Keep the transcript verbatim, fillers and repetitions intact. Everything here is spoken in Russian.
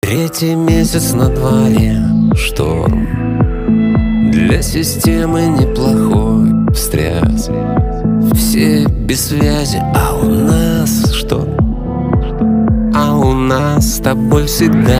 Третий месяц на дворе, шторм. Для системы неплохой встряс. Все без связи, а у нас что? А у нас с тобой всегда